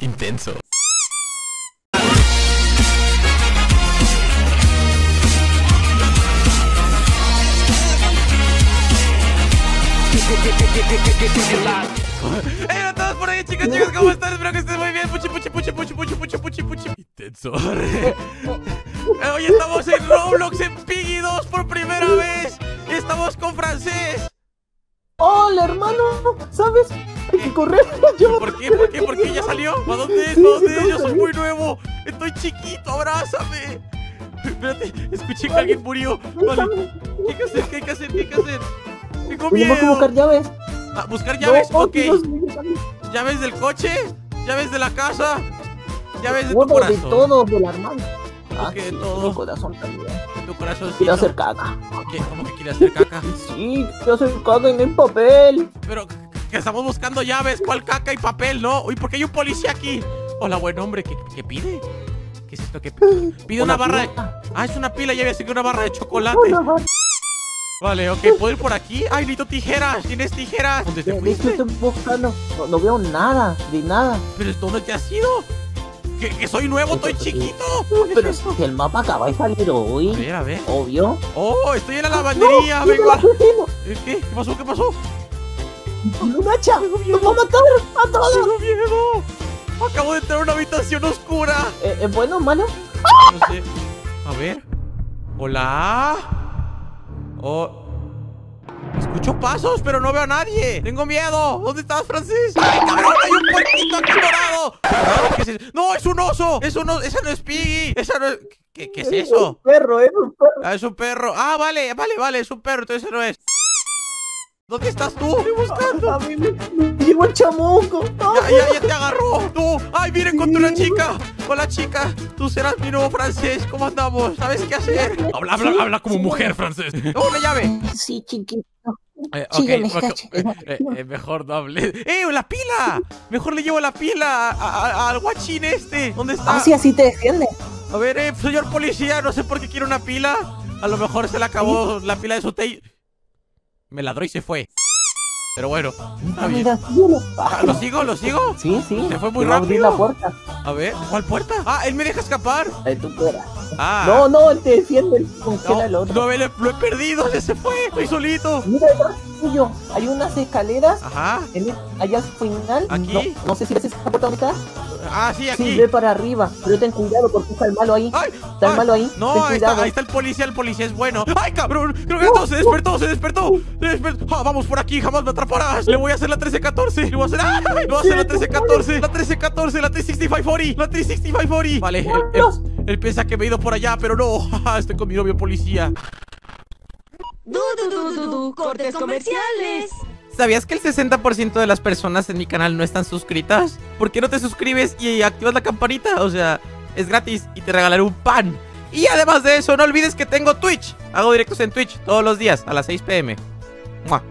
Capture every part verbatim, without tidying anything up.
Intenso. ¡Hey a todos por ahí, chicos, chicos! ¿Cómo están? Espero que estén muy bien. Puchi, puchi, puchi, puchi, puchi, puchi, puchi, puchi. Intenso. Hoy estamos en Roblox, en Piggy dos por primera vez. Y estamos con Francés. Hola, hermano. ¿Sabes? Hay que correr. Yo... ¿Por qué? ¿Por qué? ¿Por qué? ¿Ya salió? ¿A dónde es? ¿A dónde es? Yo soy muy nuevo. Estoy chiquito, abrázame. Espérate, escuché que alguien murió. Vale. ¿Qué hay que hacer? ¿Qué hay que hacer? ¿Qué hay que hacer? Tengo miedo. Tenemos que buscar llaves. Ah, buscar llaves, No, ok. Dios mío. Llaves del coche, llaves de la casa, llaves de tu Bueno, de corazón. todo, del armario. ¿Cómo que de todo? Mi corazón también. De tu corazoncito. Quiero hacer caca. ¿Qué? ¿Cómo que quiere hacer caca? Sí, quiero hacer caca en el papel. Pero que estamos buscando llaves, ¿cuál caca y papel, no? Uy, ¿por qué hay un policía aquí? Hola, buen hombre, ¿qué, qué pide? ¿Qué es esto que pide? Pide una, Una barra de... pila. Ah, es una pila, ya había que una barra de chocolate. Una barra. Vale, ok, ¿puedo ir por aquí? Ay, necesito tijeras, ¿tienes tijeras? ¿Dónde te De hecho, fuiste? estoy buscando. No, no veo nada, de nada. ¿Pero dónde te has ido? ¿Que, que soy nuevo, estoy chiquito? Pero es que el mapa acaba de salir A hoy. ver, a ver. Obvio. Oh, estoy en la lavandería, No, vengo no a... me la perdimos. ¿Eh, ¿Qué? ¿Qué pasó? ¿Qué pasó? Lunacha, nos va a matar a todos. ¡Tengo miedo! Acabo de entrar a una habitación oscura. Eh, ¿Es bueno o malo? No sé. A ver. Hola. Oh. Escucho pasos, pero no veo a nadie. Tengo miedo. ¿Dónde estás, Francis? ¡Ay, cabrón! ¡Hay un puerquito aquí dorado! ¿Dorado? ¿Qué es eso? ¡No, es un oso! ¡Es un oso! ¡Esa no es Piggy! ¡Esa no es... ¿Qué, qué es eso? Un perro, es un perro. Ah, es un perro. Ah, vale, vale, vale. Es un perro, entonces ese no es. ¿Dónde estás tú? Estoy buscando. A mí me, me llegó el chamuco. Ya, ya, ya te agarró. Tú. Ay, mira, encontré una chica. Hola, chica. Tú serás mi nuevo Francés. ¿Cómo andamos? ¿Sabes qué hacer? Habla, habla, habla como mujer, Francés. Oh, una llave. Sí, chiquito. Eh, Sí, ok, yo me mejor, cacho. eh, eh, eh, mejor no hable. ¡Eh, la pila! Mejor le llevo la pila a- a- al guachín este. ¿Dónde está? Ah, sí, así te defiende. A ver, eh, señor policía, no sé por qué quiere una pila. A lo mejor se le acabó la pila de su té. Me ladró y se fue. Pero bueno, está bien. Mira, cielo. Ah, ¿Lo sigo? ¿Lo sigo? Sí, sí. Se fue muy Te va a abrir rápido. la puerta. A ver, ¿cuál puerta? Ah, él me deja escapar. Ahí tú quieras. Ah. No, no, él te defiende. Él congela el No, otro. no, me lo, lo he perdido, ya se fue. Estoy solito. Mira detrás tuyo. Hay unas escaleras. Ajá. En el- allá al final. ¿Aquí? No, no sé si ves esa puerta donde está. Ah, sí, aquí. Sí, ve para arriba. Pero ten cuidado porque está el malo ahí. ¡Ay! Está el ay, malo ahí. No, ten ahí está, cuidado. ahí está el policía, el policía es bueno. ¡Ay, cabrón! Creo que esto se despertó, se despertó. Se despertó. Ah, vamos por aquí, jamás me atraparás. Le voy a hacer la trece catorce. Le voy a hacer. ¡Ay! Le voy a hacer la trece catorce. La trece catorce, la trescientos sesenta y cinco cuarenta. La trescientos sesenta y cinco cuarenta. Vale, él, él- él piensa que me he ido por allá, pero no. Estoy con mi novio policía. Du, du, du, du, du, cortes comerciales. ¿Sabías que el sesenta por ciento de las personas en mi canal no están suscritas? ¿Por qué no te suscribes y activas la campanita? O sea, es gratis y te regalaré un pan. Y además de eso, no olvides que tengo Twitch. Hago directos en Twitch todos los días a las seis pm. ¡Mua!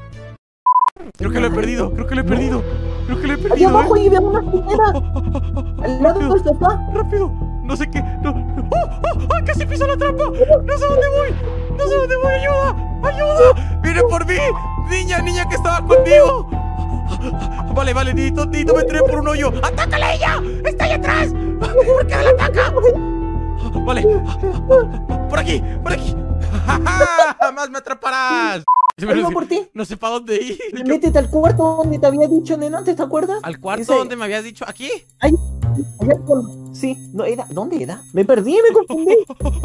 Creo que lo he perdido, creo que lo he perdido. Creo que lo he Allá perdido, abajo ¿eh? y veo una tijera. Al lado del sofá. Rápido, no sé qué. No, no. ¡Oh, oh, oh! ¡Casi piso la trampa! No sé dónde voy. No sé dónde voy. ¡Ayuda! ¡Ayuda! ¡Viene por mí! ¡Niña, niña que estaba conmigo! Vale, vale, Nito, Nito, me entré por un hoyo. ¡Atácala a ella! ¡Está ahí atrás! ¿Por qué me la ataca? Vale. Por aquí, por aquí. ¡Jamás me atraparás! Ahí va por ti. No sé para dónde ir. Yo- Métete al cuarto donde te había dicho Neno antes, ¿te acuerdas? ¿Al cuarto Ese- donde me habías dicho? ¿Aquí? Ahí, allá con... Sí, no era. ¿Dónde era? Me perdí, me confundí.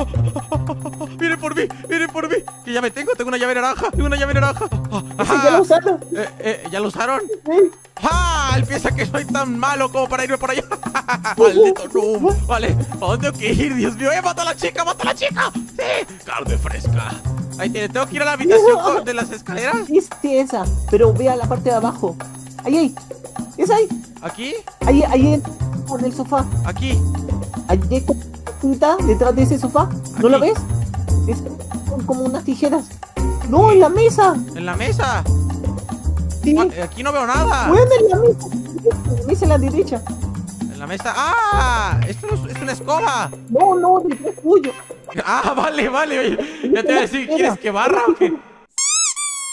Viene por mí, viene por mí. ¿Qué llave tengo? Tengo una llave naranja. Tengo una llave naranja. Ese ya lo usaron. Eh, eh, ¿Ya lo usaron? Sí. ¡Ah! Él piensa que soy tan malo como para irme por allá. Maldito noob. Vale, ¿a dónde tengo que ir? Dios mío, ¡eh! ¡Mata a la chica! ¡Mata a la chica! ¡Sí! Carne fresca. Ahí tiene, tengo que ir a la habitación con- de las escaleras. Sí, sí, esa. Pero ve a la parte de abajo. Ahí, ahí. Es ahí. ¿Aquí? Ahí, ahí. Con el sofá. Aquí. Ahí está, detrás de ese sofá. ¿No Aquí. lo ves? Es como unas tijeras. No, en la mesa. En la mesa. Sí. Gua- eh, Aquí no veo nada. Bueno, en la mesa. En la mesa a la derecha. En la mesa. ¡Ah! Esto no es, es una escoba. No, no, detrás tuyo. Ah, vale, vale. Oye, ya te voy a decir, ¿quieres que barra o qué?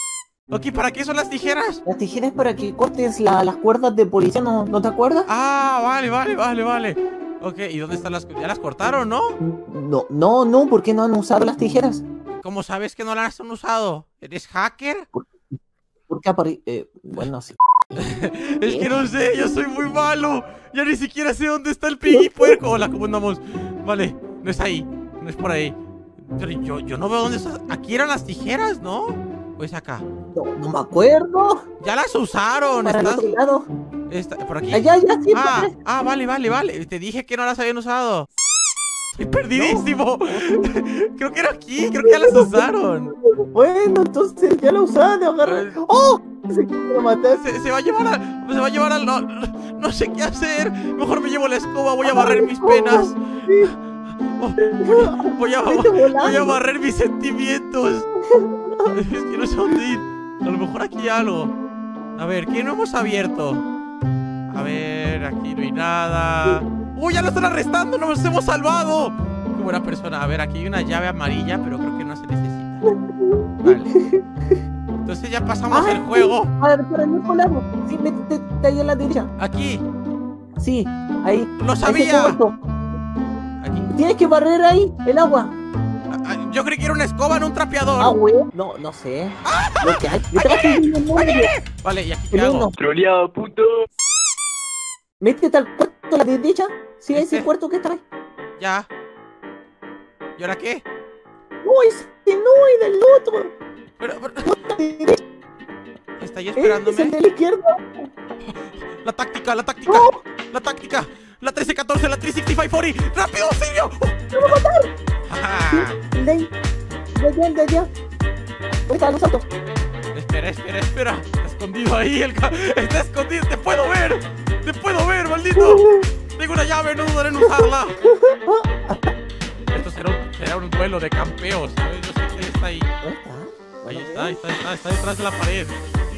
Ok, ¿para qué son las tijeras? Las tijeras para que cortes la- las cuerdas de policía, ¿no, ¿no te acuerdas? Ah, vale, vale, vale, vale. Ok, ¿y dónde están las? ¿Ya las cortaron, no? No, no, no, ¿por qué no han usado las tijeras? ¿Cómo sabes que no las han usado? ¿Eres hacker? Porque apare... Eh, bueno, sí. Es que no sé, yo soy muy malo. Ya ni siquiera sé dónde está el Piggy Puerco. Hola, ¿cómo andamos? Vale, no es ahí, no es por ahí. Pero yo, yo no veo dónde está. Aquí eran las tijeras, ¿no? ¿O es acá? No, no me acuerdo. Ya las usaron. Para el ¿Estás? otro lado. Está, ¿por aquí? Allá, allá, sí. Ah, parece. ah, vale, vale, vale. Te dije que no las habían usado. Estoy perdidísimo. Creo que era aquí, creo que ya las usaron. Bueno, entonces ya la usaste, agarra. Eh. ¡Oh! Se quiere matar. Se, se va a llevar a. Se va a llevar al. No, no sé qué hacer. Mejor me llevo la escoba, voy a barrer mis penas. Oh, voy, a, Vete voy a volando. barrer mis sentimientos. Es que no sé dónde ir. A lo mejor aquí hay algo. A ver, ¿qué no hemos abierto? A ver, aquí no hay nada. ¡Uy, ya lo están arrestando! ¡Nos hemos salvado! ¡Qué buena persona! A ver, aquí hay una llave amarilla, pero creo que no se necesita. Vale. Entonces ya pasamos Ah, el juego. A ver, para el otro lado. Sí, métete ahí a la derecha. Aquí. Sí, ahí. ¡Lo Ahí sabía! está puesto. Aquí. Tienes que barrer ahí el agua. Ah, ah, Yo creí que era una escoba, no un trapeador. Ah, güey. No, no sé. Lo que hay. Detrás de mí, no, no, Vale, ¿y aquí qué no, hago? no. Troleado, puto. Métete al cuarto a la derecha. Sí, a Este. ese cuarto que está ahí. Ya. ¿Y ahora qué? No, ese no, es del otro. Pero, pero- La derecha, está ahí es el esperándome. de la izquierda. La táctica, la táctica. La táctica. La trece catorce, la trescientos sesenta y cinco cuarenta. ¡Rápido, auxilio! ¡Me va a matar! Ah, El de ahí. De allá, el de allá. ¿Dónde están los autos? espera, espera, espera. Está escondido ahí. El ca- Está escondido. Te puedo ver. Te puedo ver, maldito. Tengo una llave, no dudaré en usarla. Esto será un, será un duelo de campeos. ¿Sabes? Yo sé que él está ahí. ¿Dónde está? Ahí está, ahí está, está, está detrás de la pared.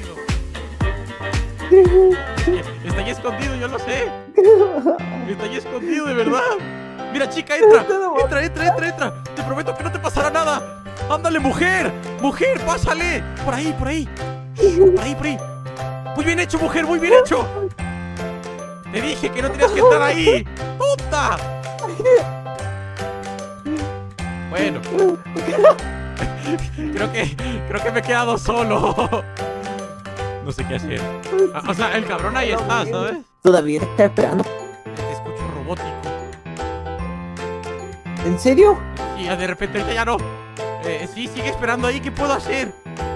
Está ahí escondido, yo lo sé. Está ahí escondido, de verdad. Mira, chica, entra. Entra, entra, entra, entra. Te prometo que no te pasará nada. Ándale, mujer. Mujer, pásale. Por ahí, por ahí. Por ahí, por ahí. Muy bien hecho, mujer, muy bien hecho. Te dije que no tenías que entrar ahí. ¡Puta! Bueno. Creo que, creo que me he quedado solo. No sé qué hacer. Ah, o sea, el cabrón ahí está, ¿sabes? Todavía te está esperando. Te escucho robótico. ¿En serio? Y de repente ahorita ya no. Eh, sí, sigue esperando ahí. ¿Qué puedo hacer?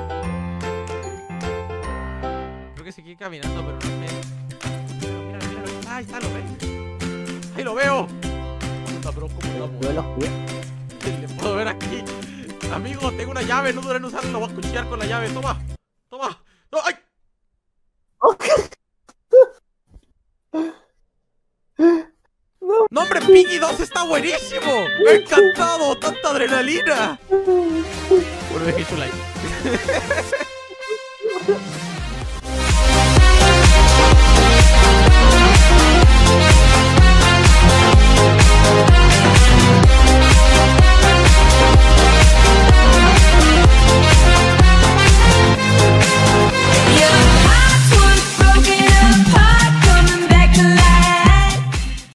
Creo que sigue caminando, pero no sé. Pero mira, mira, ahí está, lo ves. Ahí lo veo. Puta, bro, ¿cómo Lo estamos? veo los pies. Le puedo ver aquí. Amigo, tengo una llave. No duré en usarla. Lo voy a cuchillar con la llave. Toma. Toma. No, ¡ay! ¡No, hombre! ¡Piggy dos está buenísimo! ¡Me ha encantado! ¡Tanta adrenalina! Bueno, dejé tu like.